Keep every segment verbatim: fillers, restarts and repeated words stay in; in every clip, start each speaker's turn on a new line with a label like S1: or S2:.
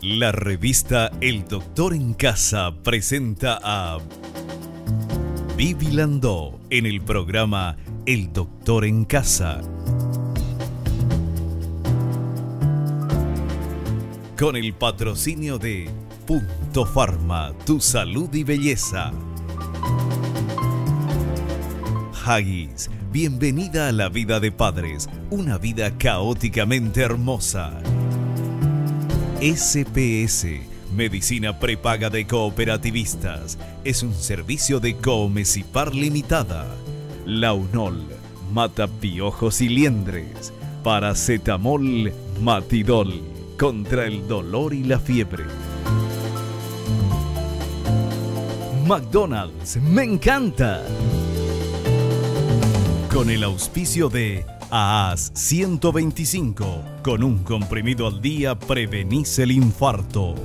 S1: La revista El Doctor en Casa presenta a Vivi Landó en el programa El Doctor en Casa. Con el patrocinio de Punto Pharma, tu salud y belleza. Haggis, bienvenida a la vida de padres, una vida caóticamente hermosa. S P S, Medicina Prepaga de Cooperativistas, es un servicio de Coomecipar Limitada. Launol, mata piojos y liendres. Paracetamol, Matidol, contra el dolor y la fiebre. McDonald's, me encanta. Con el auspicio de A A S ciento veinticinco, con un comprimido al día prevenís el infarto.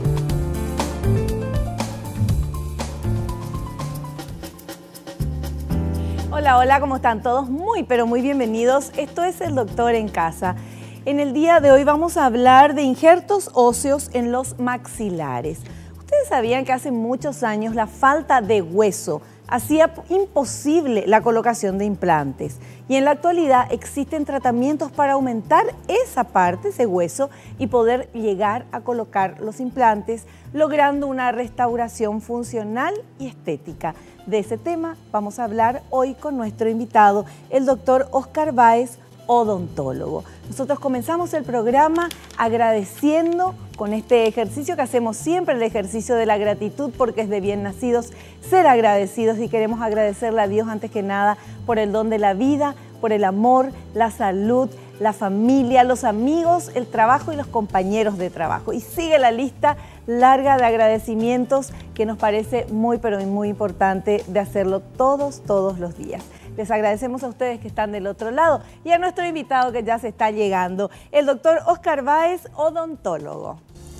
S2: Hola, hola, ¿cómo están todos? Muy, pero muy bienvenidos. Esto es El Doctor en Casa. En el día de hoy vamos a hablar de injertos óseos en los maxilares. ¿Ustedes sabían que hace muchos años la falta de hueso hacía imposible la colocación de implantes? Y en la actualidad existen tratamientos para aumentar esa parte, ese hueso, y poder llegar a colocar los implantes, logrando una restauración funcional y estética. De ese tema vamos a hablar hoy con nuestro invitado, el doctor Oscar Báez, odontólogo. Nosotros comenzamos el programa agradeciendo con este ejercicio que hacemos siempre, el ejercicio de la gratitud, porque es de bien nacidos ser agradecidos, y queremos agradecerle a Dios antes que nada por el don de la vida, por el amor, la salud, la familia, los amigos, el trabajo y los compañeros de trabajo. Y sigue la lista larga de agradecimientos que nos parece muy, pero muy importante de hacerlo todos, todos los días. Les agradecemos a ustedes que están del otro lado y a nuestro invitado que ya se está llegando, el doctor Oscar Báez, odontólogo.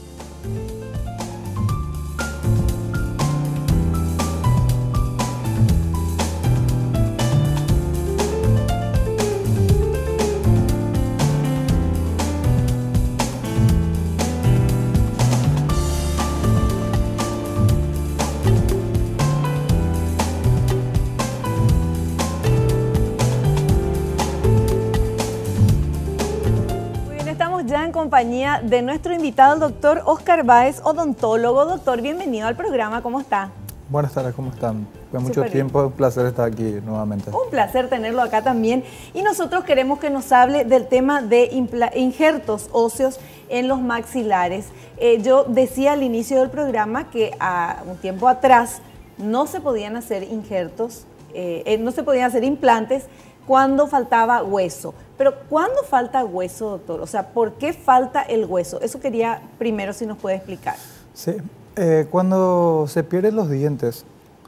S2: Ya en compañía de nuestro invitado, el doctor Oscar Báez, odontólogo. Doctor, bienvenido al programa, ¿cómo está?
S3: Buenas tardes, ¿cómo están? Fue mucho
S2: Súper
S3: tiempo, un placer estar aquí nuevamente.
S2: Un placer tenerlo acá también. Y nosotros queremos que nos hable del tema de injertos óseos en los maxilares. Eh, yo decía al inicio del programa que a un tiempo atrás no se podían hacer injertos, eh, eh, no se podían hacer implantes cuando faltaba hueso. Pero ¿cuándo falta hueso, doctor? O sea, ¿por qué falta el hueso? Eso quería primero si nos puede explicar.
S3: Sí, eh, cuando se pierden los dientes,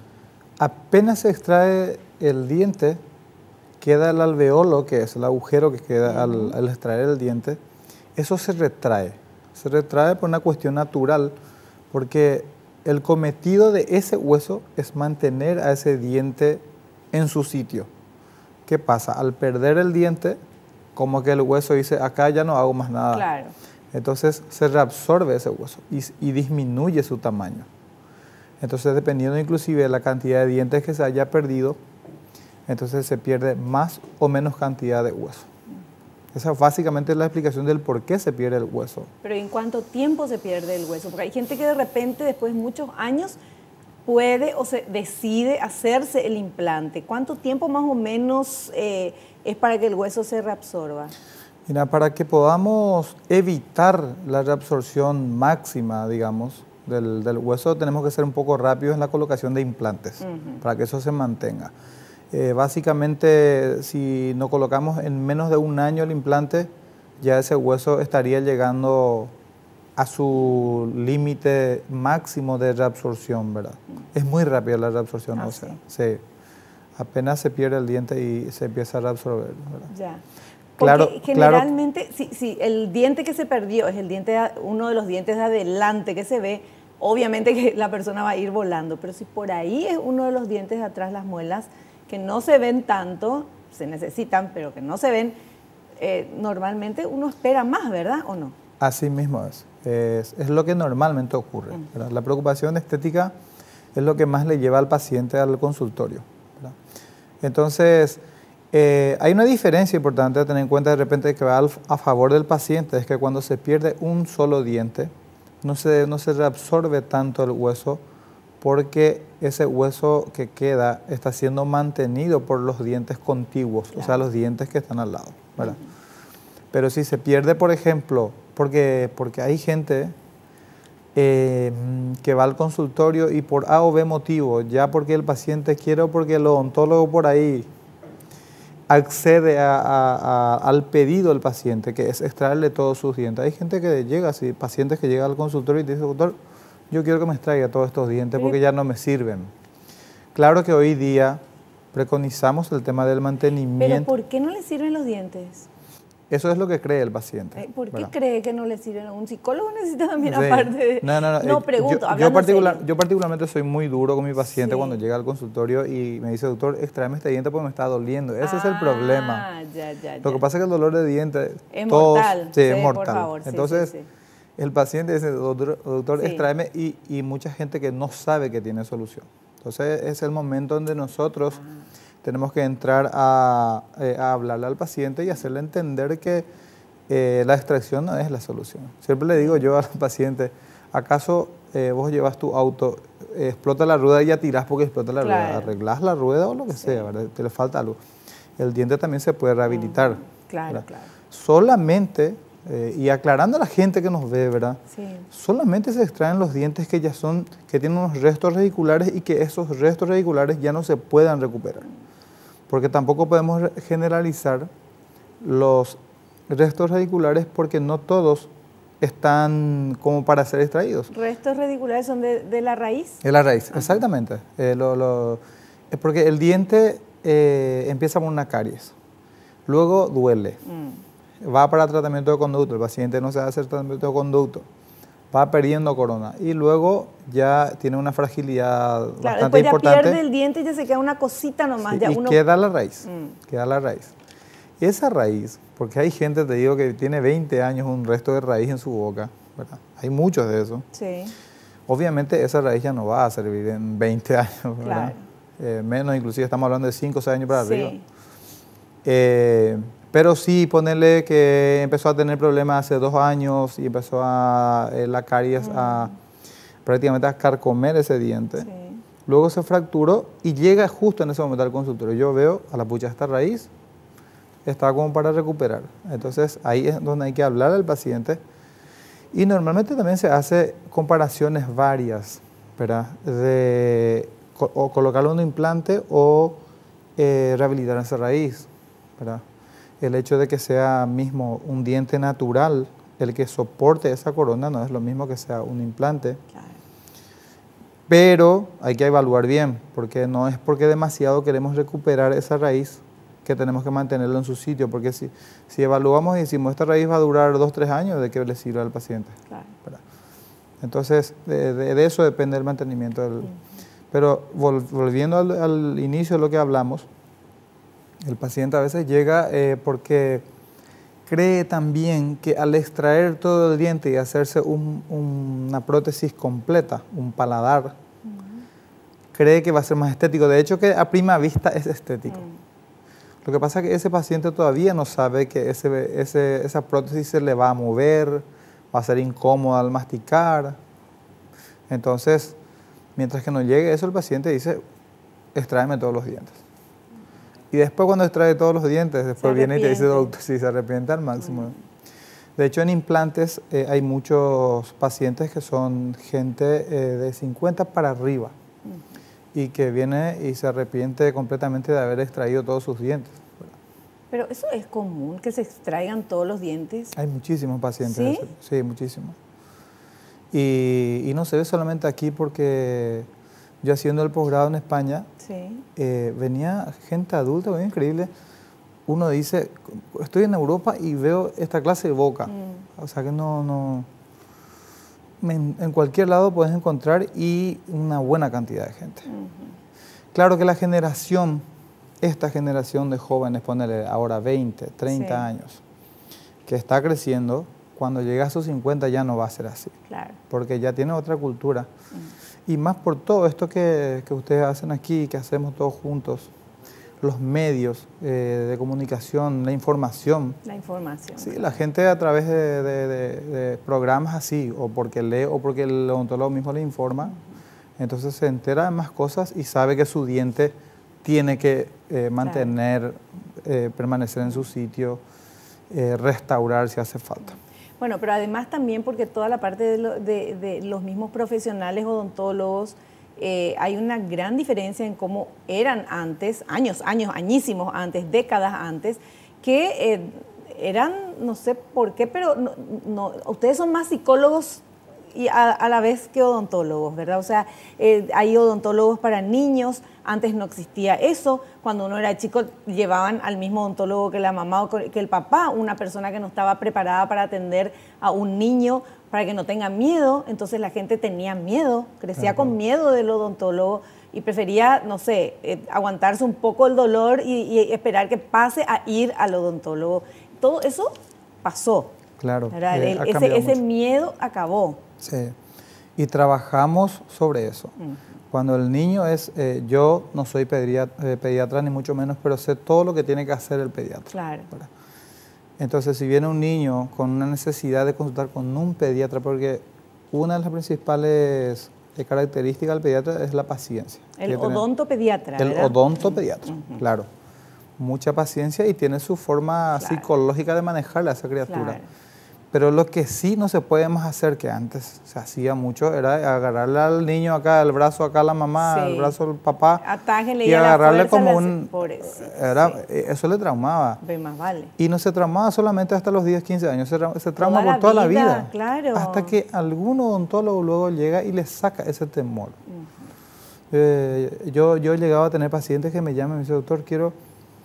S3: apenas se extrae el diente, queda el alveolo, que es el agujero que queda uh-huh. al, al extraer el diente, eso se retrae. Se retrae por una cuestión natural, porque el cometido de ese hueso es mantener a ese diente en su sitio. ¿Qué pasa? Al perder el diente, como que el hueso dice, acá ya no hago más nada.
S2: Claro.
S3: Entonces se reabsorbe ese hueso y, y disminuye su tamaño. Entonces, dependiendo inclusive de la cantidad de dientes que se haya perdido, entonces se pierde más o menos cantidad de hueso. Esa es básicamente la explicación del por qué se pierde el hueso.
S2: Pero ¿en cuánto tiempo se pierde el hueso? Porque hay gente que de repente, después de muchos años, puede o se decide hacerse el implante. ¿Cuánto tiempo más o menos eh, es para que el hueso se reabsorba?
S3: Mira, para que podamos evitar la reabsorción máxima, digamos, del, del hueso, tenemos que ser un poco rápidos en la colocación de implantes, uh-huh. para que eso se mantenga. Eh, básicamente, si no colocamos en menos de un año el implante, ya ese hueso estaría llegando a su límite máximo de reabsorción, ¿verdad? Mm. Es muy rápida la reabsorción
S2: ah,
S3: ósea.
S2: Sí.
S3: Sí. Apenas se pierde el diente y se empieza a reabsorber, ¿verdad?
S2: Ya.
S3: Claro,
S2: Porque generalmente, claro, si, si el diente que se perdió es el diente, uno de los dientes de adelante que se ve, obviamente que la persona va a ir volando, pero si por ahí es uno de los dientes de atrás, las muelas, que no se ven tanto, se necesitan, pero que no se ven, eh, normalmente uno espera más, ¿verdad? ¿O no?
S3: Así mismo es. Es, es lo que normalmente ocurre, ¿verdad? La preocupación estética es lo que más le lleva al paciente al consultorio, ¿verdad? Entonces, eh, hay una diferencia importante a tener en cuenta de repente que va al, a favor del paciente, es que cuando se pierde un solo diente, no se, no se reabsorbe tanto el hueso porque ese hueso que queda está siendo mantenido por los dientes contiguos, claro. O sea, los dientes que están al lado, ¿verdad? Uh-huh. Pero si se pierde, por ejemplo, porque, porque hay gente eh, que va al consultorio y por A o B motivo, ya porque el paciente quiere o porque el odontólogo por ahí accede a, a, a, al pedido del paciente, que es extraerle todos sus dientes. Hay gente que llega así, pacientes que llegan al consultorio y te dicen, doctor, yo quiero que me extraiga todos estos dientes porque ya no me sirven. Claro que hoy día preconizamos el tema del mantenimiento.
S2: ¿Pero por qué no le sirven los dientes?
S3: Eso es lo que cree el paciente.
S2: ¿Por qué
S3: ¿verdad?
S2: cree que no le sirven? ¿Un psicólogo necesita también
S3: Sí.
S2: aparte de...?
S3: No, no, no.
S2: No,
S3: eh,
S2: pregunto,
S3: yo, yo, particular, yo particularmente soy muy duro con mi paciente sí. Cuando llega al consultorio y me dice, doctor, extráeme este diente porque me está doliendo. Ese ah, es el problema.
S2: Ya, ya,
S3: lo
S2: ya.
S3: que pasa es que el dolor de diente...
S2: Es
S3: todos,
S2: mortal.
S3: Sí,
S2: sí,
S3: es mortal.
S2: Por favor.
S3: Entonces,
S2: sí, sí, sí.
S3: el paciente dice, doctor, doctor
S2: sí.
S3: extráeme y, y mucha gente que no sabe que tiene solución. Entonces, es el momento donde nosotros ah. tenemos que entrar a, eh, a hablarle al paciente y hacerle entender que Eh, la extracción no es la solución. Siempre le digo yo al paciente, ¿acaso eh, vos llevas tu auto, eh, explota la rueda y ya tirás porque explota la claro. rueda? Arreglás la rueda o lo que sí. sea, ¿verdad? Te le falta algo. El diente también se puede rehabilitar. Mm,
S2: claro, ¿verdad? Claro.
S3: Solamente, eh, y aclarando a la gente que nos ve, ¿verdad?
S2: Sí.
S3: Solamente se extraen los dientes que ya son, que tienen unos restos radiculares y que esos restos radiculares ya no se puedan recuperar. Porque tampoco podemos generalizar los restos radiculares porque no todos están como para ser extraídos.
S2: ¿Restos radiculares son de, de la raíz?
S3: De la raíz, ajá. Exactamente. Eh, lo, lo, es porque el diente eh, empieza con una caries, luego duele, mm. va para tratamiento de conducto, el paciente no se hace el tratamiento de conducto, va perdiendo corona y luego ya tiene una fragilidad claro, bastante
S2: ya
S3: importante.
S2: Pierde el diente y ya se queda una cosita nomás.
S3: Sí,
S2: ya
S3: y
S2: uno...
S3: queda la raíz,
S2: mm.
S3: queda la raíz. Esa raíz, porque hay gente, te digo, que tiene veinte años un resto de raíz en su boca, ¿verdad? Hay muchos de eso.
S2: Sí.
S3: Obviamente esa raíz ya no va a servir en veinte años, ¿verdad?
S2: Claro.
S3: Eh, menos, inclusive estamos hablando de cinco o seis años para
S2: sí.
S3: arriba. Eh, pero sí, ponerle que empezó a tener problemas hace dos años y empezó a eh, la caries mm. a prácticamente a carcomer ese diente.
S2: Sí.
S3: Luego se fracturó y llega justo en ese momento al consultorio. Yo veo a la pucha esta raíz, está como para recuperar. Entonces ahí es donde hay que hablar al paciente y normalmente también se hace comparaciones varias, ¿verdad? De o colocarle un implante o eh, rehabilitar esa raíz, ¿verdad? El hecho de que sea mismo un diente natural el que soporte esa corona no es lo mismo que sea un implante. Claro. Pero hay que evaluar bien, porque no es porque demasiado queremos recuperar esa raíz que tenemos que mantenerlo en su sitio, porque si, si evaluamos y decimos esta raíz va a durar dos, tres años, ¿de qué le sirve al paciente? Claro. ¿Verdad? Entonces, de, de, de eso depende el mantenimiento. Del, uh-huh. Pero vol, volviendo al, al inicio de lo que hablamos, el paciente a veces llega eh, porque cree también que al extraer todo el diente y hacerse un, un, una prótesis completa, un paladar, uh-huh. cree que va a ser más estético. De hecho, que a prima vista es estético. Uh-huh. Lo que pasa es que ese paciente todavía no sabe que ese, ese, esa prótesis se le va a mover, va a ser incómoda al masticar. Entonces, mientras que no llegue eso, el paciente dice, extráeme todos los dientes. Y después cuando extrae todos los dientes, después viene y te dice, doctor, si se arrepiente al máximo. Mm. De hecho, en implantes eh, hay muchos pacientes que son gente eh, de cincuenta para arriba. Mm. Y que viene y se arrepiente completamente de haber extraído todos sus dientes.
S2: Pero eso es común, que se extraigan todos los dientes.
S3: Hay muchísimos pacientes.
S2: ¿Sí?
S3: Sí, muchísimos. Y, y no se ve solamente aquí porque yo haciendo el posgrado en España, sí. eh, venía gente adulta, muy increíble. Uno dice, estoy en Europa y veo esta clase de boca. Mm. O sea que no... no En, en cualquier lado puedes encontrar y una buena cantidad de gente. Uh-huh. Claro que la generación, esta generación de jóvenes, ponele ahora veinte, treinta sí. años, que está creciendo, cuando llega a sus cincuenta ya no va a ser así.
S2: Claro.
S3: Porque ya tiene otra cultura.
S2: Mm.
S3: Y más por todo esto que, que ustedes hacen aquí, que hacemos todos juntos, los medios eh, de comunicación, la información.
S2: La información.
S3: Sí, la gente a través de, de, de, de programas así, o porque lee o porque el odontólogo mismo le informa, uh-huh. entonces se entera de más cosas y sabe que su diente tiene que eh, mantener, claro. eh, permanecer en su sitio, eh, restaurar si hace falta.
S2: Bueno, pero además también porque toda la parte de, lo, de, de los mismos profesionales odontólogos, Eh, hay una gran diferencia en cómo eran antes, años, años, añísimos antes, décadas antes, que eh, eran, no sé por qué, pero no, no, ustedes son más psicólogos y a, a la vez que odontólogos, ¿verdad? O sea, eh, hay odontólogos para niños, antes no existía eso, cuando uno era chico llevaban al mismo odontólogo que la mamá o que el papá, una persona que no estaba preparada para atender a un niño, para que no tenga miedo, entonces la gente tenía miedo, crecía Ajá. con miedo del odontólogo y prefería, no sé, eh, aguantarse un poco el dolor y, y esperar que pase a ir al odontólogo. Todo eso pasó.
S3: Claro.
S2: Eh, el, ese, ese miedo acabó.
S3: Sí, y trabajamos sobre eso. Uh-huh. Cuando el niño es, eh, yo no soy pediatra, eh, pediatra ni mucho menos, pero sé todo lo que tiene que hacer el pediatra.
S2: Claro.
S3: ¿verdad? Entonces, si viene un niño con una necesidad de consultar con un pediatra, porque una de las principales características del pediatra es la paciencia.
S2: El odontopediatra,
S3: El
S2: ¿verdad?
S3: odontopediatra, uh-huh. claro. Mucha paciencia y tiene su forma
S2: claro.
S3: psicológica de manejarle a esa criatura.
S2: Claro.
S3: Pero lo que sí no se puede más hacer, que antes se hacía mucho, era agarrarle al niño acá, el brazo acá a la mamá, sí. el brazo al papá,
S2: Atájenle
S3: y agarrarle como un...
S2: Pobrecito,
S3: era,
S2: sí.
S3: Eso le traumaba.
S2: Ve más vale.
S3: Y no se traumaba solamente hasta los diez, quince años, se, se trauma
S2: toda
S3: por toda
S2: vida,
S3: la vida.
S2: Claro.
S3: Hasta que algún odontólogo luego llega y le saca ese temor. Uh-huh. eh, yo, yo he llegado a tener pacientes que me llaman y me dicen, doctor, quiero...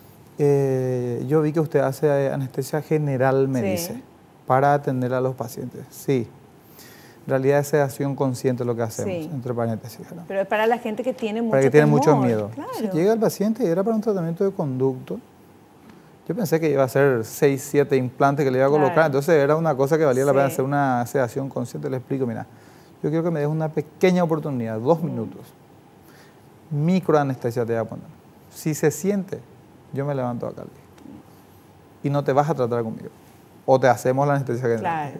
S3: Eh, yo vi que usted hace anestesia general, me sí. dice. Para atender a los pacientes, sí. En realidad es sedación consciente lo que hacemos, sí. entre paréntesis. ¿no?
S2: Pero es para la gente que tiene mucho
S3: Para que tiene
S2: temor,
S3: mucho miedo.
S2: Claro.
S3: Si llega el paciente y era para un tratamiento de conducto, yo pensé que iba a hacer seis, siete implantes que le iba a colocar, claro. entonces era una cosa que valía sí. la pena hacer una sedación consciente. Le explico, mira, yo quiero que me des una pequeña oportunidad, dos mm. minutos. Microanestesia te voy a poner. Si se siente, yo me levanto acá. Y no te vas a tratar conmigo. O te hacemos la anestesia general.
S2: Claro.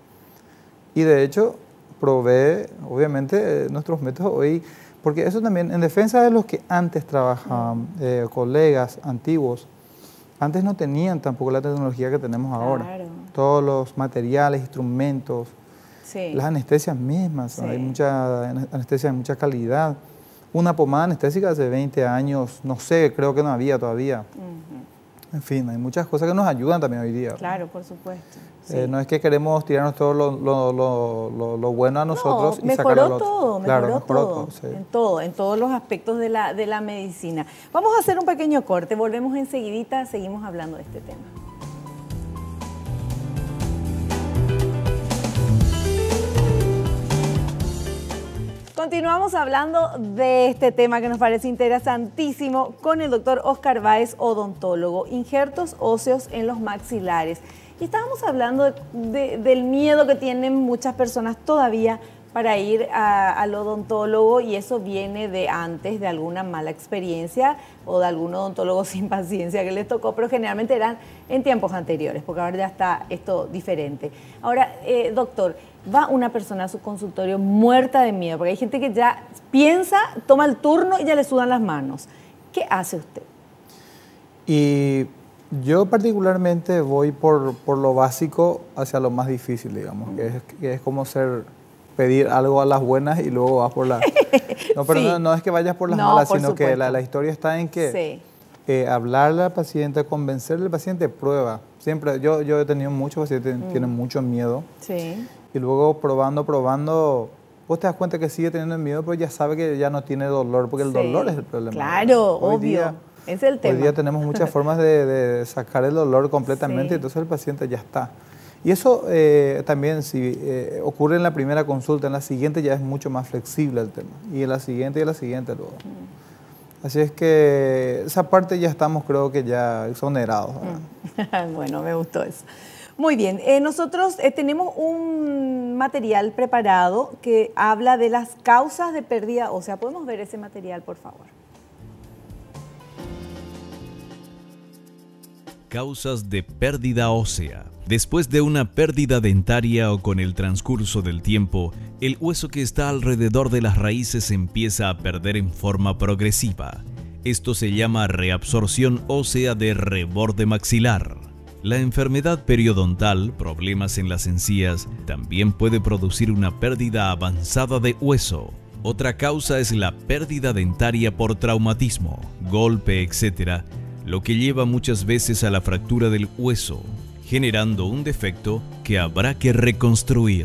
S3: Y de hecho, probé, obviamente, eh, nuestros métodos hoy, porque eso también, en defensa de los que antes trabajaban, eh, colegas antiguos, antes no tenían tampoco la tecnología que tenemos claro. ahora. Todos los materiales, instrumentos, sí. las anestesias mismas, sí. hay mucha anestesia de mucha calidad. Una pomada anestésica hace veinte años, no sé, creo que no había todavía. Uh-huh. En fin, hay muchas cosas que nos ayudan también hoy día.
S2: Claro, por supuesto. Sí.
S3: Eh, no es que queremos tirarnos todo lo, lo, lo, lo, lo bueno a nosotros
S2: no,
S3: y sacarlo al otro.
S2: Todo,
S3: claro,
S2: mejoró,
S3: mejoró
S2: todo,
S3: todo. Sí.
S2: En todo, en todos los aspectos de la, de la medicina. Vamos a hacer un pequeño corte, volvemos enseguidita, seguimos hablando de este tema. Continuamos hablando de este tema que nos parece interesantísimo con el doctor Oscar Báez, odontólogo, injertos óseos en los maxilares. Y estábamos hablando de, de, del miedo que tienen muchas personas todavía para ir a, al odontólogo, y eso viene de antes, de alguna mala experiencia o de algún odontólogo sin paciencia que les tocó, pero generalmente eran en tiempos anteriores, porque ahora ya está esto diferente. Ahora, eh, doctor, va una persona a su consultorio muerta de miedo, porque hay gente que ya piensa, toma el turno y ya le sudan las manos. ¿Qué hace usted?
S3: Y yo particularmente voy por, por lo básico hacia lo más difícil, digamos, mm. que, es, que es como ser... pedir algo a las buenas y luego vas por las... No, pero sí. no, no es que vayas por las no, malas, por sino supuesto. que la, la historia está en que sí. eh, hablarle al paciente, convencerle al paciente, prueba. Siempre, yo, yo he tenido muchos pacientes que mm. tienen mucho miedo.
S2: Sí.
S3: Y luego probando, probando, vos te das cuenta que sigue teniendo miedo, pero ya sabe que ya no tiene dolor, porque el sí. dolor es el problema.
S2: Claro,
S3: hoy
S2: obvio.
S3: Día,
S2: es el tema.
S3: Hoy día tenemos muchas formas de, de sacar el dolor completamente, sí. entonces el paciente ya está. Y eso eh, también, si eh, ocurre en la primera consulta, en la siguiente ya es mucho más flexible el tema. Y en la siguiente y en la siguiente luego. Mm. Así es que esa parte ya estamos, creo que ya exonerados.
S2: Mm. Bueno, me gustó eso. Muy bien, eh, nosotros eh, tenemos un material preparado que habla de las causas de pérdida ósea. ¿Podemos ver ese material, por favor?
S1: Causas de pérdida ósea. Después de una pérdida dentaria o con el transcurso del tiempo, el hueso que está alrededor de las raíces se empieza a perder en forma progresiva. Esto se llama reabsorción ósea de reborde maxilar. La enfermedad periodontal, problemas en las encías, también puede producir una pérdida avanzada de hueso. Otra causa es la pérdida dentaria por traumatismo, golpe, etcétera, lo que lleva muchas veces a la fractura del hueso, generando un defecto que habrá que reconstruir.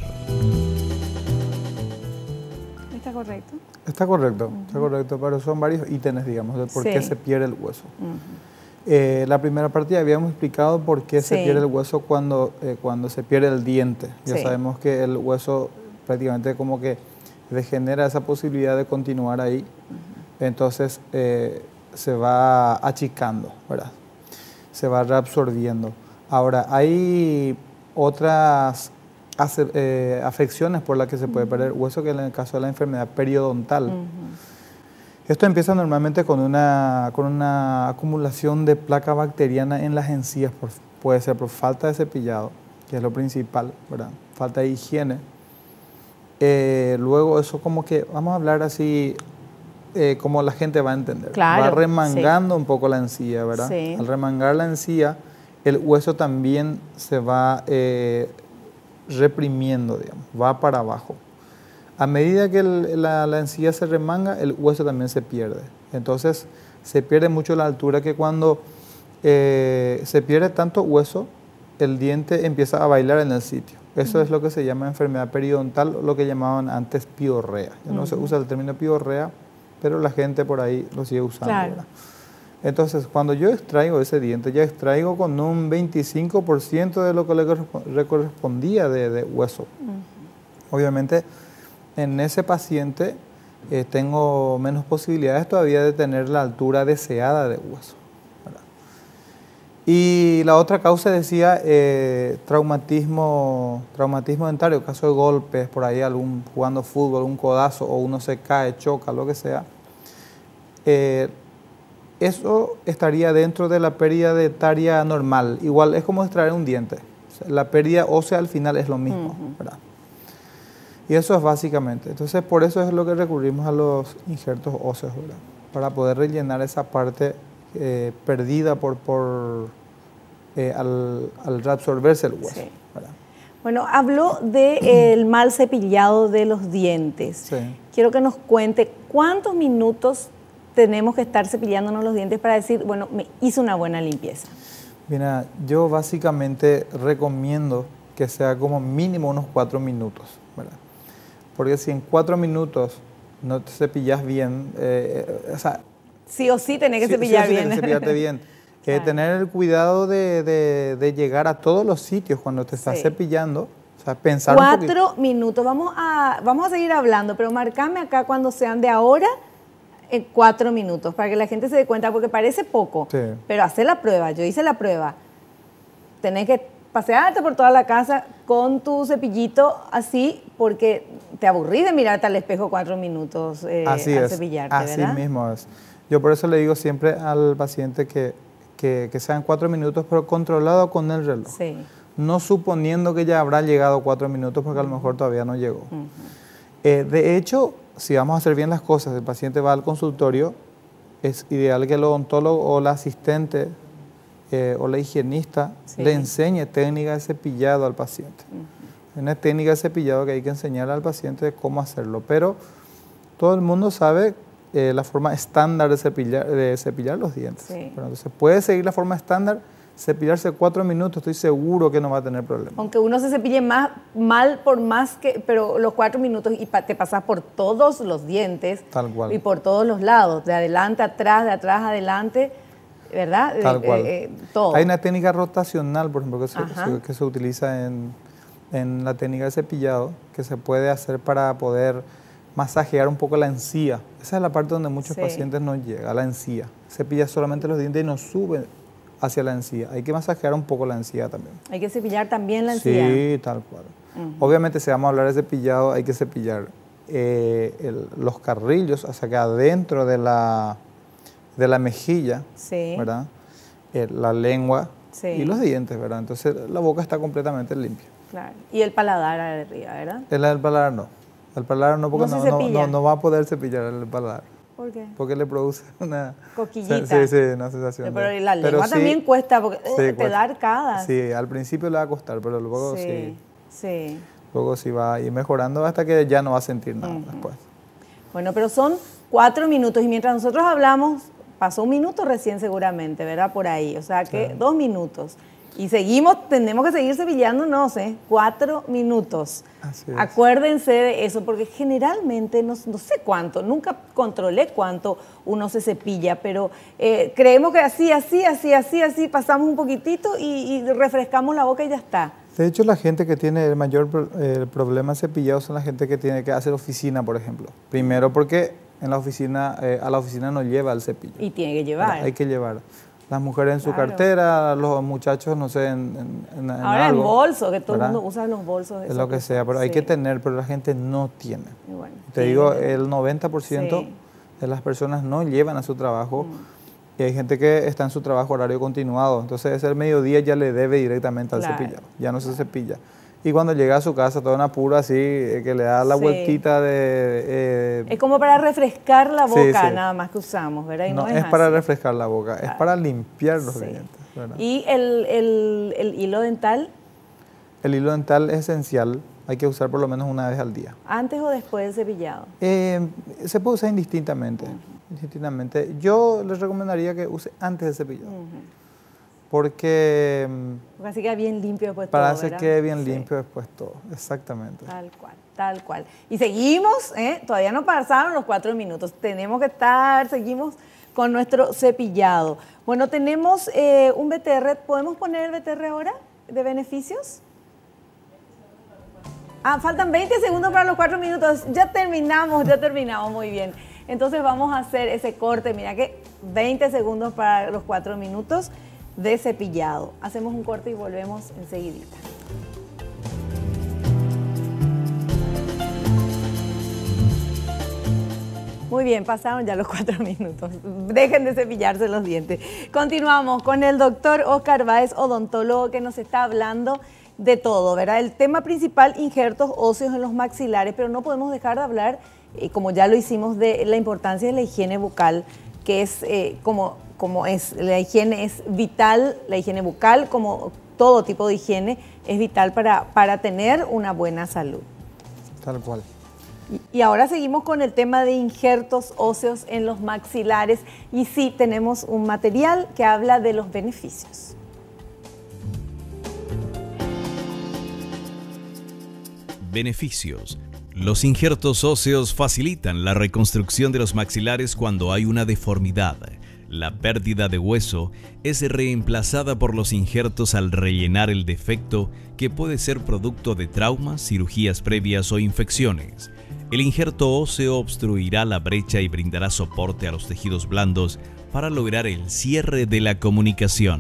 S2: ¿Está correcto?
S3: Está correcto, uh-huh. está correcto, pero son varios ítems, digamos, de por sí. qué se pierde el hueso. Uh-huh. eh, la primera parte ya habíamos explicado por qué sí. se pierde el hueso cuando, eh, cuando se pierde el diente. Ya sí. sabemos que el hueso prácticamente como que degenera esa posibilidad de continuar ahí, uh-huh. entonces eh, se va achicando, ¿verdad? Se va reabsorbiendo. Ahora, hay otras hace, eh, afecciones por las que se puede perder hueso, que en el caso de la enfermedad periodontal. Uh-huh. Esto empieza normalmente con una, con una acumulación de placa bacteriana en las encías, por, puede ser por falta de cepillado, que es lo principal, ¿verdad? Falta de higiene. Eh, luego eso como que, vamos a hablar así, eh, como la gente va a entender.
S2: Claro,
S3: va remangando sí. un poco la encía, ¿verdad?
S2: Sí.
S3: Al remangar la encía, el hueso también se va eh, reprimiendo, digamos, va para abajo. A medida que el, la, la encía se remanga, el hueso también se pierde. Entonces, se pierde mucho la altura, que cuando eh, se pierde tanto hueso, el diente empieza a bailar en el sitio. Eso uh-huh. es lo que se llama enfermedad periodontal, lo que llamaban antes piorrea. Ya uh-huh. no se usa el término piorrea, pero la gente por ahí lo sigue usando. Claro. ¿verdad? Entonces, cuando yo extraigo ese diente, ya extraigo con un veinticinco por ciento de lo que le correspondía de, de hueso. Uh-huh. Obviamente, en ese paciente eh, tengo menos posibilidades todavía de tener la altura deseada de hueso, ¿verdad? Y la otra causa decía eh, traumatismo, traumatismo dentario, caso de golpes, por ahí algún jugando fútbol, un codazo, o uno se cae, choca, lo que sea. Eh, Eso estaría dentro de la pérdida dentaria normal. Igual es como extraer un diente. La pérdida ósea al final es lo mismo, uh-huh. ¿verdad? Y eso es básicamente. Entonces, por eso es lo que recurrimos a los injertos óseos, ¿verdad? Para poder rellenar esa parte eh, perdida por, por eh, al, al reabsorberse el hueso, sí. ¿verdad?
S2: Bueno, habló del mal cepillado de los dientes.
S3: Sí.
S2: Quiero que nos cuente cuántos minutos tenemos que estar cepillándonos los dientes para decir, bueno, me hice una buena limpieza.
S3: Mira, yo básicamente recomiendo que sea como mínimo unos cuatro minutos, ¿verdad? Porque si en cuatro minutos no te cepillas bien, eh, o sea...
S2: Sí o sí tenés que sí, cepillar
S3: sí o sí
S2: bien.
S3: Tenés que cepillarte bien. Claro. Eh, tener el cuidado de, de, de llegar a todos los sitios cuando te estás sí. cepillando. O sea, pensar
S2: Cuatro un minutos. Vamos a, vamos a seguir hablando, pero marcame acá cuando sean de ahora en cuatro minutos, para que la gente se dé cuenta, porque parece poco,
S3: sí.
S2: pero hacer la prueba, yo hice la prueba, tenés que pasearte por toda la casa con tu cepillito así, porque te aburrí de mirarte al espejo cuatro minutos eh,
S3: así
S2: al
S3: es,
S2: cepillarte,
S3: así
S2: ¿verdad?
S3: mismo es. Yo por eso le digo siempre al paciente que, que, que sean cuatro minutos, pero controlado con el reloj.
S2: Sí.
S3: No suponiendo que ya habrá llegado cuatro minutos, porque a lo mejor todavía no llegó.
S2: Uh-huh.
S3: eh, de hecho, si vamos a hacer bien las cosas, el paciente va al consultorio, es ideal que el odontólogo o la asistente eh, o la higienista sí. le enseñe técnica de cepillado al paciente. Uh-huh. Una técnica de cepillado que hay que enseñarle al paciente cómo hacerlo, pero todo el mundo sabe eh, la forma estándar de cepillar, de cepillar los dientes.
S2: Sí.
S3: Pero entonces puede seguir la forma estándar, cepillarse cuatro minutos, estoy seguro que no va a tener problema.
S2: Aunque uno se cepille más, mal por más que, pero los cuatro minutos y pa, te pasas por todos los dientes.
S3: Tal cual.
S2: Y por todos los lados, de adelante, atrás, de atrás, adelante, ¿verdad?
S3: Tal
S2: eh,
S3: cual.
S2: Eh, eh, todo.
S3: Hay una técnica rotacional, por ejemplo, que se, se, que se utiliza en, en la técnica de cepillado, que se puede hacer para poder masajear un poco la encía. Esa es la parte donde muchos sí. pacientes no llegan, a la encía. Cepilla solamente los dientes y no sube hacia la encía. Hay que masajear un poco la encía también.
S2: Hay que cepillar también la encía.
S3: Sí, tal cual. Uh-huh. Obviamente, si vamos a hablar de cepillado, hay que cepillar eh, el, los carrillos, o sea, que adentro de la, de la mejilla, sí. ¿verdad? Eh, la lengua sí. y los dientes, ¿verdad? Entonces, la boca está completamente limpia.
S2: Claro. Y el paladar arriba, ¿verdad?
S3: El, el paladar no. El paladar no, porque no, no, no, no, no va a poder cepillar el paladar.
S2: ¿Por qué?
S3: Porque le produce una...
S2: Coquillita.
S3: Sí, sí, una sensación.
S2: Pero
S3: de,
S2: la lengua
S3: pero
S2: también
S3: sí,
S2: cuesta, porque
S3: sí,
S2: te
S3: cuesta.
S2: da arcadas.
S3: Sí, al principio le va a costar, pero luego
S2: sí.
S3: Sí,
S2: sí.
S3: Luego sí va a ir mejorando hasta que ya no va a sentir nada uh-huh. después.
S2: Bueno, pero son cuatro minutos y mientras nosotros hablamos, pasó un minuto recién seguramente, ¿verdad? Por ahí, o sea que sí. dos minutos. Y seguimos, tenemos que seguir cepillándonos, ¿eh? Cuatro minutos.
S3: Así es.
S2: Acuérdense de eso, porque generalmente, no, no sé cuánto, nunca controlé cuánto uno se cepilla, pero eh, creemos que así, así, así, así, así, pasamos un poquitito y, y refrescamos la boca y ya está.
S3: De hecho, la gente que tiene el mayor eh, problema cepillado son la gente que tiene que hacer oficina, por ejemplo. Primero porque en la oficina, eh, a la oficina no lleva el cepillo.
S2: Y tiene que llevar.
S3: Hay que llevar. Las mujeres en su claro. cartera, los muchachos, no sé, en, en, en
S2: Ahora
S3: algo,
S2: en bolso, que todo
S3: ¿verdad?
S2: el mundo usa los bolsos.
S3: Es lo que sea, pero sí. hay que tener, pero la gente no tiene.
S2: Bueno,
S3: Te
S2: tiene.
S3: digo, el noventa por ciento
S2: sí.
S3: de las personas no llevan a su trabajo
S2: mm.
S3: y hay gente que está en su trabajo horario continuado. Entonces, ese el mediodía ya le debe directamente al
S2: claro.
S3: cepillado, ya no se cepilla. Y cuando llega a su casa, todo en apuro así, eh, que le da la sí. vueltita de... Eh,
S2: es como para refrescar la boca,
S3: sí, sí.
S2: nada más que usamos, ¿verdad? Y
S3: no,
S2: no
S3: es,
S2: es
S3: para
S2: así.
S3: refrescar la boca, claro. es para limpiar los
S2: sí.
S3: dientes. ¿verdad?
S2: ¿Y el, el, el hilo dental?
S3: El hilo dental es esencial, hay que usar por lo menos una vez al día.
S2: ¿Antes o después del cepillado?
S3: Eh, se puede usar indistintamente, uh-huh. indistintamente. Yo les recomendaría que use antes del cepillado. Uh-huh. Porque...
S2: Porque así queda bien limpio después
S3: para
S2: todo,
S3: Para que quede bien sí. limpio después todo, exactamente.
S2: Tal cual, tal cual. Y seguimos, ¿eh? Todavía no pasaron los cuatro minutos. Tenemos que estar, seguimos con nuestro cepillado. Bueno, tenemos eh, un B T R. ¿Podemos poner el B T R ahora de beneficios? Ah, faltan veinte segundos para los cuatro minutos. Ya terminamos, ya terminamos, muy bien. Entonces vamos a hacer ese corte. Mira que veinte segundos para los cuatro minutos de cepillado. Hacemos un corte y volvemos enseguidita. Muy bien, pasaron ya los cuatro minutos. Dejen de cepillarse los dientes. Continuamos con el doctor Oscar Báez, odontólogo, que nos está hablando de todo, ¿verdad? El tema principal, injertos óseos en los maxilares, pero no podemos dejar de hablar, eh, como ya lo hicimos, de la importancia de la higiene bucal, que es eh, como... como es, la higiene es vital, la higiene bucal, como todo tipo de higiene, es vital para, para tener una buena salud.
S3: Tal cual.
S2: Y, y ahora seguimos con el tema de injertos óseos en los maxilares y sí, tenemos un material que habla de los beneficios.
S1: Beneficios. Los injertos óseos facilitan la reconstrucción de los maxilares cuando hay una deformidad. La pérdida de hueso es reemplazada por los injertos al rellenar el defecto, que puede ser producto de traumas, cirugías previas o infecciones. El injerto óseo obstruirá la brecha y brindará soporte a los tejidos blandos para lograr el cierre de la comunicación.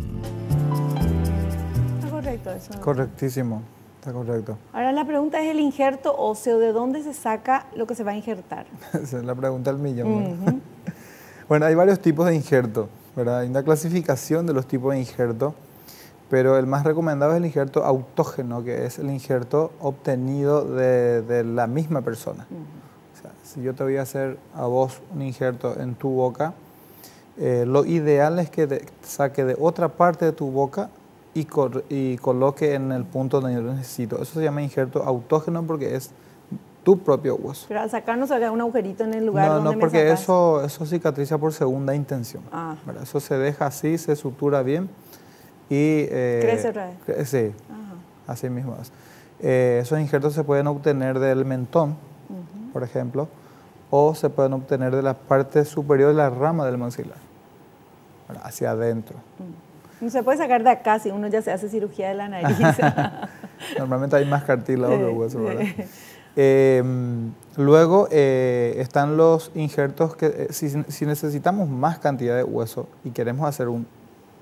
S2: ¿Está correcto eso?
S3: Correctísimo, está correcto.
S2: Ahora la pregunta es el injerto óseo, ¿de dónde se saca lo que se va a injertar?
S3: Esa es la pregunta del millón.
S2: Uh-huh.
S3: Bueno, hay varios tipos de injerto, ¿verdad? Hay una clasificación de los tipos de injerto, pero el más recomendado es el injerto autógeno, que es el injerto obtenido de, de la misma persona. Uh-huh. O sea, si yo te voy a hacer a vos un injerto en tu boca, eh, lo ideal es que te saque de otra parte de tu boca y, cor y coloque en el punto donde yo lo necesito. Eso se llama injerto autógeno porque es tu propio hueso.
S2: Pero al sacarnos haga un agujerito en el lugar
S3: no,
S2: donde
S3: no,
S2: me
S3: porque
S2: sacas.
S3: eso, eso cicatriza por segunda intención.
S2: Ah.
S3: Eso se deja así, se sutura bien y... Eh,
S2: ¿Crece otra vez?
S3: Cre sí,
S2: Ajá.
S3: así mismo es. Eh, esos injertos se pueden obtener del mentón, uh-huh. por ejemplo, o se pueden obtener de la parte superior de la rama del maxilar, hacia adentro.
S2: Uh-huh. No se puede sacar de acá si uno ya se hace cirugía de la nariz.
S3: Normalmente hay más cartílago que hueso, ¿verdad? Eh, luego eh, están los injertos que eh, si, si necesitamos más cantidad de hueso y queremos hacer un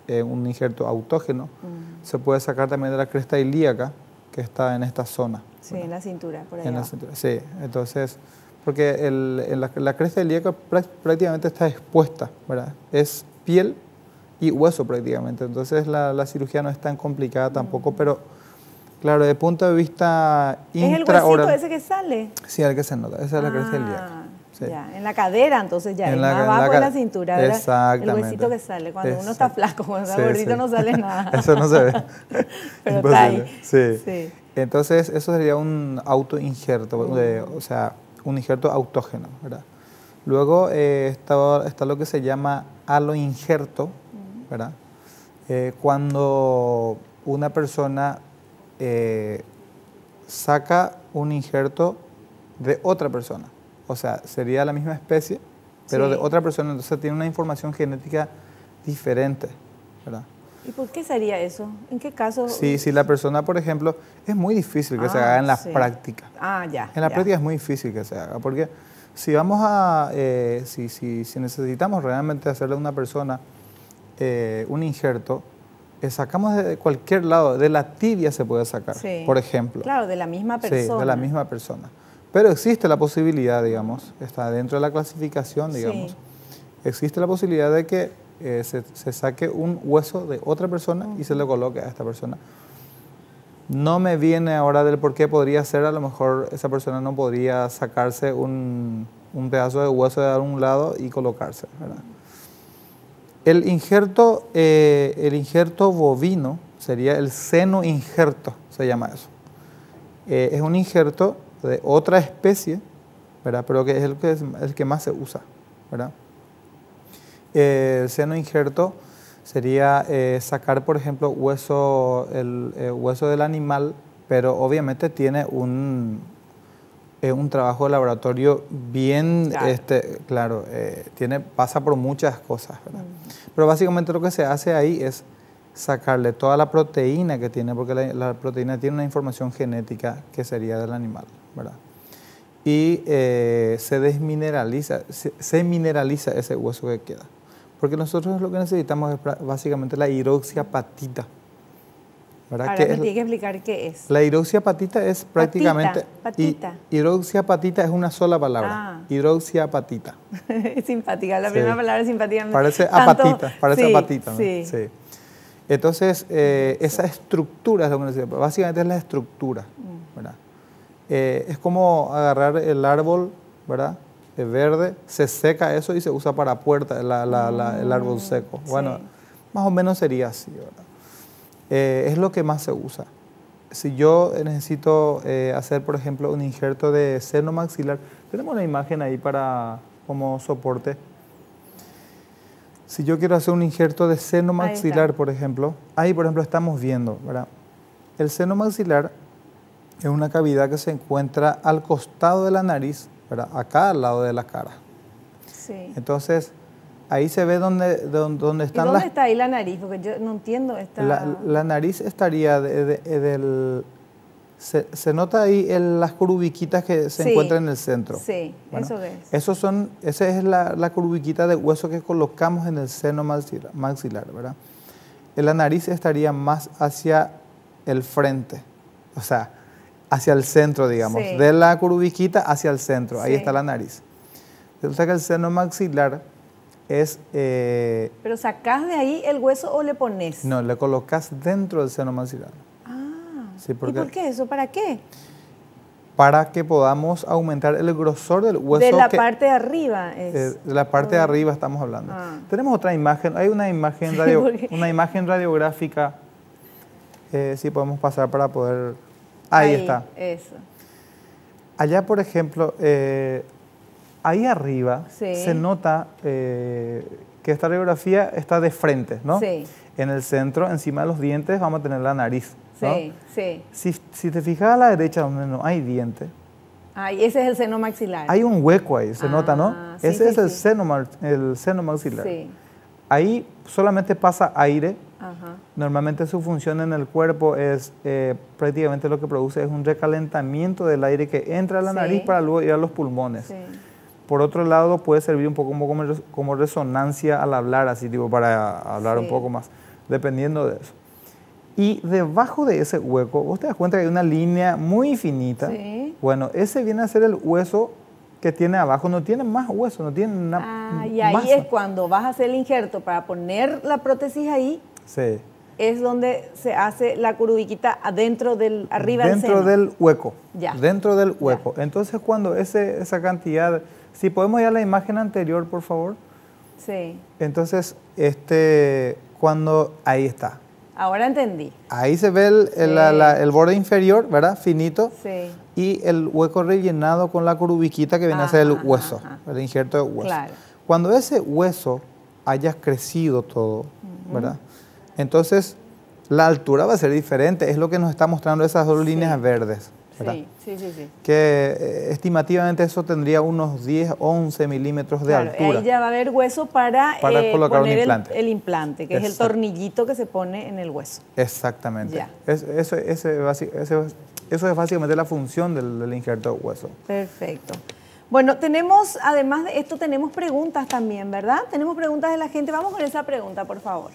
S3: eh, un injerto autógeno.
S2: Mm.
S3: Se puede sacar también de la cresta ilíaca, que está en esta zona.
S2: Sí, ¿verdad? En la cintura, por ahí
S3: En la
S2: abajo.
S3: cintura, sí. Entonces, porque el, en la, la cresta ilíaca prácticamente está expuesta, ¿verdad? Es piel y hueso prácticamente. Entonces la, la cirugía no es tan complicada tampoco, mm. pero claro, desde el punto de vista intraoral.
S2: ¿Es el huesito ese que sale?
S3: Sí, el que se nota. Esa es la cresta ilíaca.
S2: Sí. Ya, en la cadera, entonces ya,
S3: en
S2: es
S3: la,
S2: más abajo
S3: la,
S2: de la cintura, ¿verdad?
S3: Exactamente.
S2: El huesito que sale. Cuando
S3: Exacto.
S2: uno está flaco, cuando está
S3: sí,
S2: gordito
S3: sí.
S2: no sale nada.
S3: Eso no se ve.
S2: Pero está ahí.
S3: Sí.
S2: sí.
S3: Entonces, eso sería un autoinjerto, mm. de, o sea, un injerto autógeno, ¿verdad? Luego eh, está, está lo que se llama aloinjerto, ¿verdad? Eh, cuando una persona eh, saca un injerto de otra persona. O sea, sería la misma especie, pero sí. de otra persona. Entonces tiene una información genética diferente, ¿verdad?
S2: ¿Y por qué sería eso? ¿En qué caso?
S3: Sí, si la persona, por ejemplo, es muy difícil que ah, se haga en la sí. práctica.
S2: Ah, ya.
S3: En la
S2: ya.
S3: práctica es muy difícil que se haga, porque si vamos a, eh, si, si, si necesitamos realmente hacerle a una persona eh, un injerto, eh, sacamos de cualquier lado, de la tibia se puede sacar, sí. por ejemplo.
S2: Claro, de la misma persona.
S3: Sí, de la misma persona. Pero existe la posibilidad, digamos, está dentro de la clasificación, digamos, sí. existe la posibilidad de que eh, se, se saque un hueso de otra persona uh-huh. y se le coloque a esta persona. No me viene ahora del por qué podría ser, a lo mejor esa persona no podría sacarse un, un pedazo de hueso de algún lado y colocarse, ¿verdad? El injerto, eh, el injerto bovino sería el seno injerto, se llama eso. Eh, es un injerto de otra especie, ¿verdad? Pero que es el que, es el que más se usa, ¿verdad? Eh, el seno injerto sería eh, sacar, por ejemplo, hueso, el eh, hueso del animal, pero obviamente tiene un, eh, un trabajo de laboratorio bien, claro, este, claro eh, tiene, pasa por muchas cosas, ¿verdad? Mm. Pero básicamente lo que se hace ahí es sacarle toda la proteína que tiene, porque la, la proteína tiene una información genética que sería del animal, ¿verdad? Y eh, se desmineraliza, se, se mineraliza ese hueso que queda. Porque nosotros lo que necesitamos es básicamente la hidroxiapatita, ¿verdad?
S2: Ahora
S3: que
S2: me
S3: es,
S2: tiene que explicar qué es.
S3: La hidroxiapatita es prácticamente...
S2: Patita, patita.
S3: Hidroxiapatita es una sola palabra, ah. hidroxiapatita.
S2: Es simpática, la
S3: sí.
S2: primera palabra es simpática.
S3: Parece
S2: Tanto,
S3: apatita, parece
S2: sí,
S3: apatita, ¿no?
S2: Sí.
S3: Sí. Entonces, eh, esa estructura es lo que necesitamos, básicamente es la estructura, ¿verdad? Eh, es como agarrar el árbol, ¿verdad? Es verde, se seca eso y se usa para puerta, la, la, la, el árbol seco. Bueno, sí. más o menos sería así, ¿verdad? Eh, es lo que más se usa. Si yo necesito eh, hacer, por ejemplo, un injerto de seno maxilar, tenemos una imagen ahí para, como soporte. Si yo quiero hacer un injerto de seno maxilar, por ejemplo, ahí, por ejemplo, estamos viendo, ¿verdad? El seno maxilar es una cavidad que se encuentra al costado de la nariz, ¿verdad? Acá al lado de la cara. Sí. Entonces, ahí se ve dónde, dónde, dónde están
S2: las... ¿Y dónde
S3: las...
S2: está ahí la nariz? Porque yo no entiendo esta...
S3: La, la nariz estaría de, de, de, del... Se, se nota ahí el, las curviquitas que se sí. encuentran en el centro.
S2: Sí, bueno, eso es.
S3: Esos son, esa es la, la curviquita de hueso que colocamos en el seno maxilar, maxilar, ¿verdad? La nariz estaría más hacia el frente, o sea, hacia el centro, digamos, sí. de la curviquita hacia el centro, sí. ahí está la nariz. Resulta que el seno maxilar es... Eh,
S2: ¿Pero sacás de ahí el hueso o le pones?
S3: No, le colocas dentro del seno maxilar.
S2: Sí, porque, ¿y por qué eso? ¿Para qué?
S3: Para que podamos aumentar el grosor del hueso.
S2: De la
S3: que,
S2: parte de arriba. Es.
S3: Eh, de la parte oh. de arriba estamos hablando. Ah. Tenemos otra imagen, hay una imagen, radio, una imagen radiográfica, eh, si podemos pasar para poder... Ahí, ahí está.
S2: Eso.
S3: Allá, por ejemplo, eh, ahí arriba sí. se nota eh, que esta radiografía está de frente, ¿no?
S2: Sí.
S3: En el centro, encima de los dientes, vamos a tener la nariz. ¿no?
S2: Sí, sí.
S3: Si, si te fijas a la derecha donde no hay diente,
S2: ay, ese es el seno maxilar.
S3: Hay un hueco ahí, se ah, nota, ¿no?
S2: Sí,
S3: ese
S2: sí,
S3: es el,
S2: sí.
S3: seno, el seno maxilar.
S2: Sí.
S3: Ahí solamente pasa aire.
S2: Ajá.
S3: Normalmente su función en el cuerpo es eh, prácticamente lo que produce es un recalentamiento del aire que entra a la sí. nariz para luego ir a los pulmones. Sí. Por otro lado, puede servir un poco como, como resonancia al hablar, así tipo para hablar sí. un poco más. dependiendo de eso. Y debajo de ese hueco, vos te das cuenta que hay una línea muy finita.
S2: Sí.
S3: Bueno, ese viene a ser el hueso que tiene abajo, no tiene más hueso, no tiene nada.
S2: Ah, y ahí
S3: masa.
S2: es cuando vas a hacer el injerto para poner la prótesis ahí,
S3: Sí.
S2: es donde se hace la curubiquita adentro del, arriba del
S3: Dentro
S2: seno.
S3: del hueco.
S2: Ya.
S3: Dentro del hueco. Ya. Entonces, cuando ese, esa cantidad, si podemos ir a la imagen anterior, por favor.
S2: Sí.
S3: Entonces, este, cuando, ahí está.
S2: Ahora entendí.
S3: Ahí se ve el, el,
S2: Sí.
S3: la, la, el borde inferior, ¿verdad? Finito.
S2: Sí.
S3: Y el hueco rellenado con la curubiquita que viene
S2: Ajá,
S3: a ser el
S2: ajá,
S3: hueso,
S2: ajá.
S3: el injerto de hueso.
S2: Claro.
S3: Cuando ese hueso haya crecido todo, uh-huh. ¿verdad? Entonces, la altura va a ser diferente. Es lo que nos está mostrando esas dos
S2: Sí.
S3: líneas verdes, ¿verdad?
S2: Sí, sí, sí, sí.
S3: Que eh, estimativamente eso tendría unos diez, once milímetros de
S2: Claro,
S3: altura.
S2: ahí ya va a haber hueso para,
S3: Para
S2: eh,
S3: colocar un
S2: poner el-
S3: implante.
S2: El, implante, que es el
S3: Exacto.
S2: tornillito que se pone en el hueso.
S3: Exactamente.
S2: Ya.
S3: Es- eso, ese basi- ese- eso es básicamente la función del, del injerto de hueso.
S2: Perfecto. Bueno, tenemos, además de esto, tenemos preguntas también, ¿verdad? Tenemos preguntas de la gente. Vamos con esa pregunta, por favor.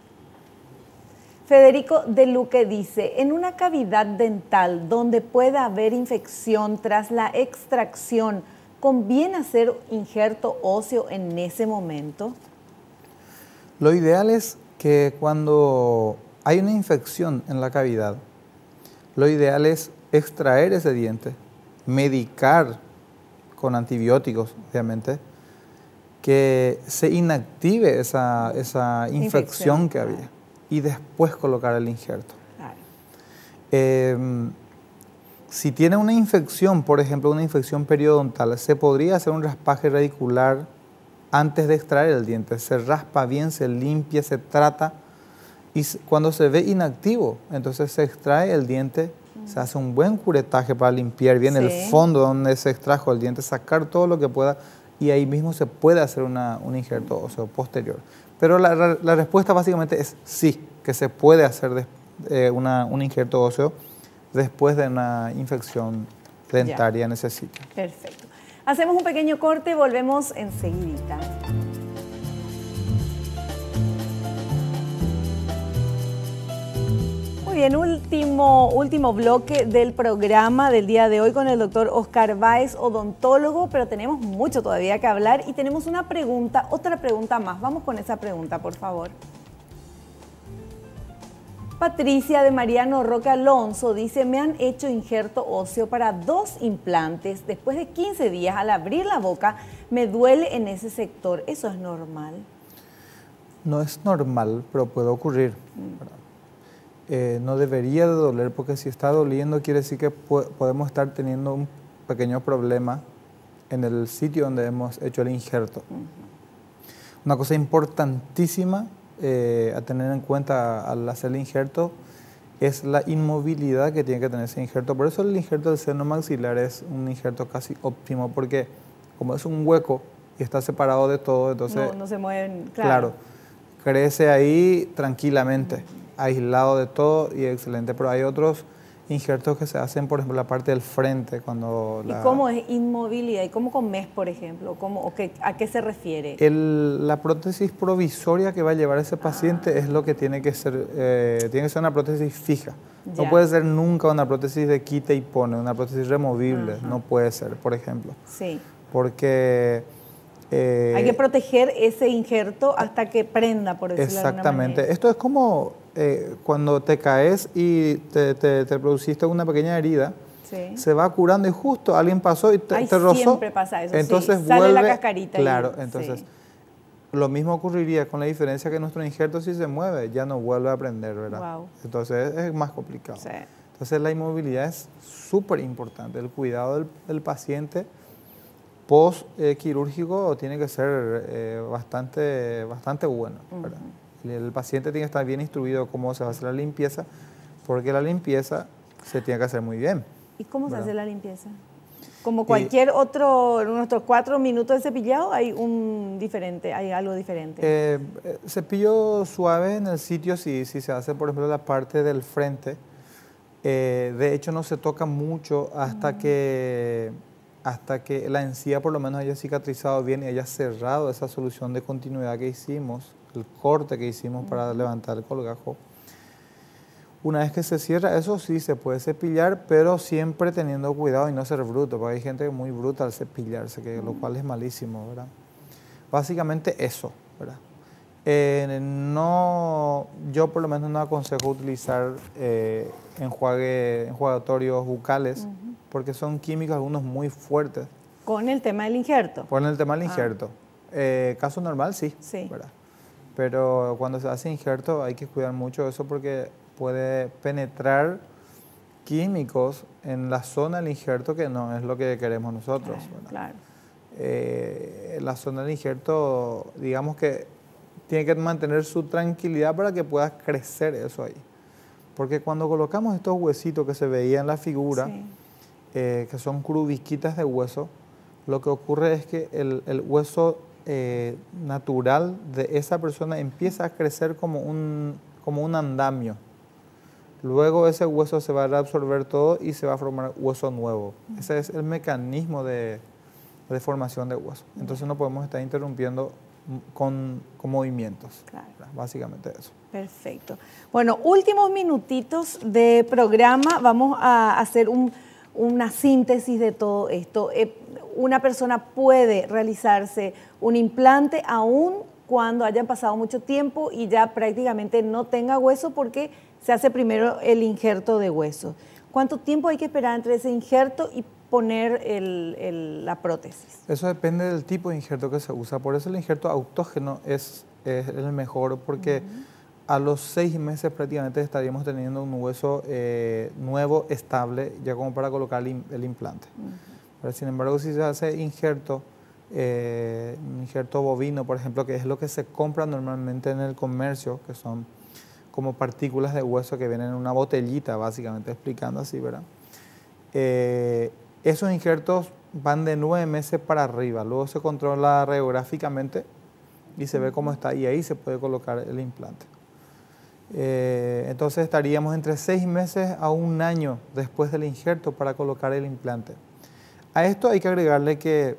S2: Federico de Luque dice, en una cavidad dental donde pueda haber infección tras la extracción, ¿conviene hacer injerto óseo en ese momento?
S3: Lo ideal es que cuando hay una infección en la cavidad, lo ideal es extraer ese diente, medicar con antibióticos, obviamente, que se inactive esa, esa infección,
S2: Infección,
S3: que había
S2: claro.
S3: y después colocar el injerto.
S2: Claro.
S3: Eh, si tiene una infección, por ejemplo, una infección periodontal, se podría hacer un raspaje radicular antes de extraer el diente. Se raspa bien, se limpia, se trata y cuando se ve inactivo, entonces se extrae el diente, mm. se hace un buen curetaje para limpiar bien sí. el fondo donde se extrajo el diente, sacar todo lo que pueda y ahí mismo se puede hacer una, un injerto óseo posterior. Pero la, la, la respuesta básicamente es sí, que se puede hacer de, eh, una, un injerto óseo después de una infección dentaria ya. en ese sitio.
S2: Perfecto. Hacemos un pequeño corte, volvemos enseguidita. Muy bien, último, último bloque del programa del día de hoy con el doctor Oscar Báez, odontólogo, pero tenemos mucho todavía que hablar y tenemos una pregunta, otra pregunta más. Vamos con esa pregunta, por favor. Patricia de Mariano Roca Alonso dice, me han hecho injerto óseo para dos implantes. Después de quince días, al abrir la boca, me duele en ese sector. ¿Eso es normal?
S3: No es normal, pero puede ocurrir. Mm. Eh, no debería de doler, porque si está doliendo quiere decir que po podemos estar teniendo un pequeño problema en el sitio donde hemos hecho el injerto. Uh-huh. Una cosa importantísima Eh, a tener en cuenta al hacer el injerto es la inmovilidad que tiene que tener ese injerto. Por eso el injerto del seno maxilar es un injerto casi óptimo, porque como es un hueco y está separado de todo, entonces...
S2: No, no se mueven, claro.
S3: Claro, crece ahí tranquilamente, uh-huh. aislado de todo y excelente. Pero hay otros injertos que se hacen, por ejemplo, la parte del frente. Cuando
S2: ¿Y
S3: la...
S2: cómo es inmovilidad? ¿Y cómo comes, por ejemplo? ¿Cómo, o qué, ¿A qué se refiere?
S3: El, la prótesis provisoria que va a llevar ese paciente ah. es lo que tiene que ser, eh, tiene que ser una prótesis fija. Ya. No puede ser nunca una prótesis de quita y pone, una prótesis removible, uh-huh. no puede ser, por ejemplo.
S2: Sí.
S3: Porque...
S2: Eh, hay que proteger ese injerto hasta que prenda, por decirlo de alguna manera.
S3: Exactamente. Esto es como eh, cuando te caes y te, te, te produciste una pequeña herida, sí. se va curando y justo alguien pasó y te,
S2: Ay,
S3: te rozó.
S2: Siempre pasa eso,
S3: entonces
S2: sí.
S3: vuelve,
S2: sale la cascarita.
S3: Claro,
S2: y,
S3: entonces
S2: sí.
S3: lo mismo ocurriría con la diferencia que nuestro injerto si se mueve, ya no vuelve a prender, ¿verdad?
S2: Wow.
S3: Entonces es más complicado.
S2: Sí.
S3: Entonces la inmovilidad es súper importante, el cuidado del, del paciente post eh, quirúrgico tiene que ser eh, bastante, bastante bueno, ¿verdad? Uh-huh. el, el paciente tiene que estar bien instruido cómo se va a hacer la limpieza, porque la limpieza se tiene que hacer muy bien.
S2: ¿Y cómo
S3: ¿verdad?
S2: se hace la limpieza? Como cualquier y, otro, en nuestros cuatro minutos de cepillado hay un diferente, hay algo diferente.
S3: Eh, cepillo suave en el sitio, si, si se hace, por ejemplo, la parte del frente, eh, de hecho no se toca mucho hasta uh-huh. que... hasta que la encía por lo menos haya cicatrizado bien y haya cerrado esa solución de continuidad que hicimos el corte que hicimos para levantar el colgajo. Una vez que se cierra, eso sí se puede cepillar, pero siempre teniendo cuidado y no ser bruto, porque hay gente muy bruta al cepillarse, que, lo cual es malísimo, ¿verdad? Básicamente eso, ¿verdad? Eh, no, yo por lo menos no aconsejo utilizar eh, enjuague, enjuagatorios bucales, uh-huh. porque son químicos algunos muy fuertes.
S2: ¿Con el tema del injerto?
S3: Con el tema del injerto. Ah. Eh, caso normal, sí,
S2: sí.
S3: ¿verdad? Pero cuando se hace injerto hay que cuidar mucho eso porque puede penetrar químicos en la zona del injerto que no es lo que queremos nosotros.
S2: Claro, claro.
S3: Eh, la zona del injerto, digamos que tiene que mantener su tranquilidad para que pueda crecer eso ahí. Porque cuando colocamos estos huesitos que se veían en la figura, sí. eh, que son crubisquitas de hueso, lo que ocurre es que el, el hueso eh, natural de esa persona empieza a crecer como un, como un andamio. Luego ese hueso se va a reabsorber todo y se va a formar hueso nuevo. Uh-huh. Ese es el mecanismo de, de formación de hueso. Entonces no podemos estar interrumpiendo con, con movimientos. Claro. Básicamente eso.
S2: Perfecto. Bueno, últimos minutitos de programa. Vamos a hacer un, una síntesis de todo esto. Eh, una persona puede realizarse un implante aún cuando hayan pasado mucho tiempo y ya prácticamente no tenga hueso porque se hace primero el injerto de hueso. ¿Cuánto tiempo hay que esperar entre ese injerto y poner el, el, la prótesis?
S3: Eso depende del tipo de injerto que se usa. Por eso el injerto autógeno es, es el mejor porque uh-huh. a los seis meses prácticamente estaríamos teniendo un hueso eh, nuevo, estable, ya como para colocar el, el implante. Uh-huh. Pero sin embargo, si se hace injerto, eh, un injerto bovino, por ejemplo, que es lo que se compra normalmente en el comercio, que son como partículas de hueso que vienen en una botellita, básicamente explicando así, ¿verdad? Eh, esos injertos van de nueve meses para arriba, luego se controla radiográficamente y se ve cómo está y ahí se puede colocar el implante. Eh, entonces estaríamos entre seis meses a un año después del injerto para colocar el implante. A esto hay que agregarle que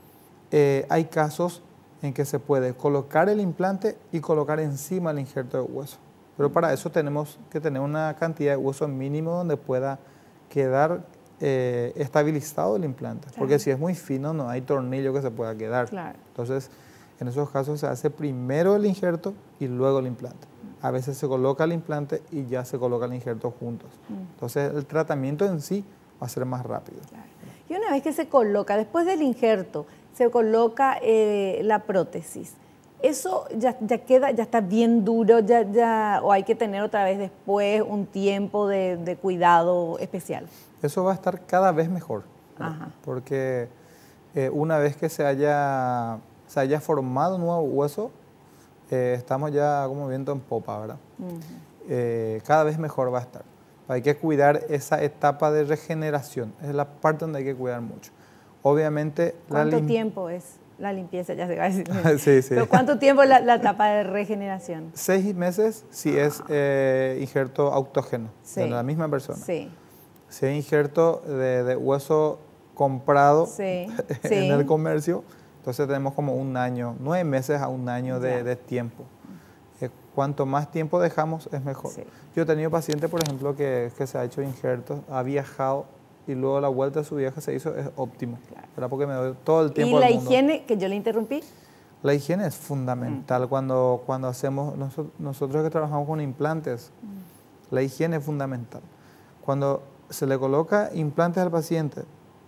S3: eh, hay casos en que se puede colocar el implante y colocar encima el injerto de hueso. Pero para eso tenemos que tener una cantidad de hueso mínimo donde pueda quedar eh, estabilizado el implante. Claro. Porque si es muy fino no hay tornillo que se pueda quedar. Claro. Entonces, en esos casos se hace primero el injerto y luego el implante. A veces se coloca el implante y ya se coloca el injerto juntos. Entonces, el tratamiento en sí va a ser más rápido.
S2: Claro. Y una vez que se coloca, después del injerto, se coloca eh, la prótesis. ¿Eso ya, ya queda, ya está bien duro, ya, ya, o hay que tener otra vez después un tiempo de, de cuidado especial?
S3: Eso va a estar cada vez mejor, Ajá. porque eh, una vez que se haya, se haya formado un nuevo hueso, eh, estamos ya como viento en popa, ¿verdad? Uh-huh. eh, cada vez mejor va a estar. Hay que cuidar esa etapa de regeneración, es la parte donde hay que cuidar mucho. Obviamente,
S2: ¿cuánto la tiempo es? La limpieza, ya se va a decir.
S3: sí, sí.
S2: ¿Pero cuánto tiempo es la, la etapa de regeneración?
S3: Seis meses si ah. es eh, injerto autógeno, sí. de la misma persona.
S2: Sí.
S3: Si es injerto de, de hueso comprado sí. en sí. el comercio, entonces tenemos como un año, nueve meses a un año de, de tiempo. Eh, cuanto más tiempo dejamos, es mejor. Sí. Yo he tenido pacientes, por ejemplo, que, que se ha hecho injertos, ha viajado, y luego la vuelta de su viaje se hizo, es óptimo, claro. ¿verdad? Porque me doy todo el tiempo
S2: ¿Y la
S3: del mundo.
S2: higiene, que yo le interrumpí?
S3: La higiene es fundamental. Mm. Cuando, cuando hacemos, nosotros, nosotros que trabajamos con implantes, mm. la higiene es fundamental. Cuando se le coloca implantes al paciente,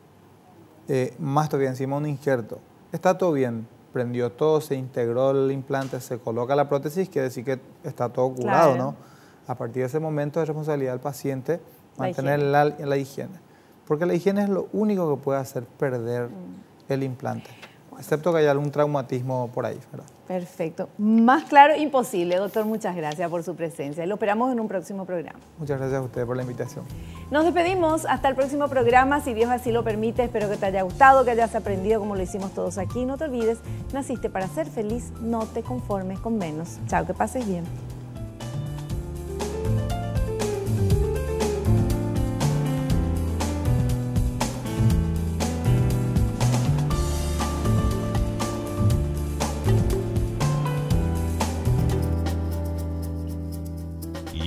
S3: eh, más todavía encima un injerto, está todo bien, prendió todo, se integró el implante, se coloca la prótesis, quiere decir que está todo curado, claro. ¿no? A partir de ese momento es responsabilidad del paciente mantener la higiene. La, la higiene. Porque la higiene es lo único que puede hacer perder mm. el implante, bueno. excepto que haya algún traumatismo por ahí, ¿verdad?
S2: Perfecto. Más claro, imposible. Doctor, muchas gracias por su presencia. Y lo esperamos en un próximo programa.
S3: Muchas gracias a ustedes por la invitación.
S2: Nos despedimos. Hasta el próximo programa, si Dios así lo permite. Espero que te haya gustado, que hayas aprendido como lo hicimos todos aquí. No te olvides, naciste para ser feliz, no te conformes con menos. Chao, que pases bien.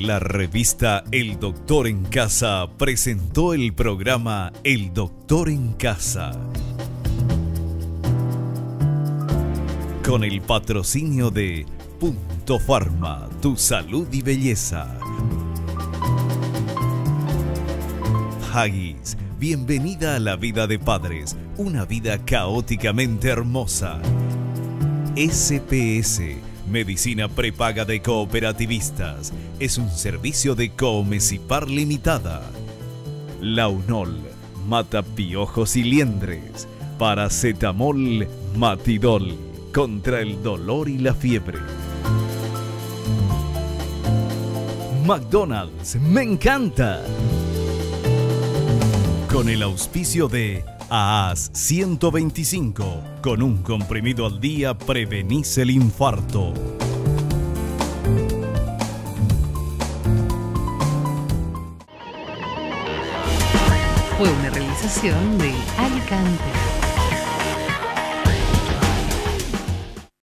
S1: La revista El Doctor en Casa presentó el programa El Doctor en Casa, con el patrocinio de Punto Pharma, tu salud y belleza. Haggis, bienvenida a la vida de padres, una vida caóticamente hermosa. S P S, Medicina Prepaga de Cooperativistas, es un servicio de Comesipar Limitada. Launol, mata piojos y liendres. Paracetamol, Matidol, contra el dolor y la fiebre. McDonald's, me encanta. Con el auspicio de A A S ciento veinticinco, con un comprimido al día prevenís el infarto.
S4: Fue una realización de Alicante.